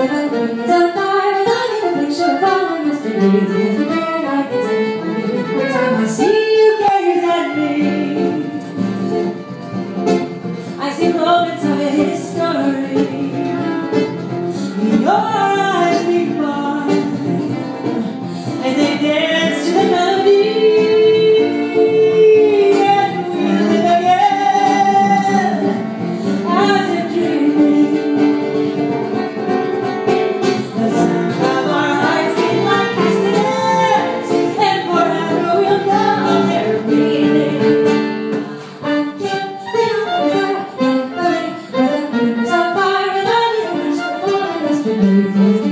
Moments of history, your eyes meet mine, and they dance to the melody, and we live again as if dreaming. The sound of our hearts beat like castanets, and forever we'll know their meaning. Baby.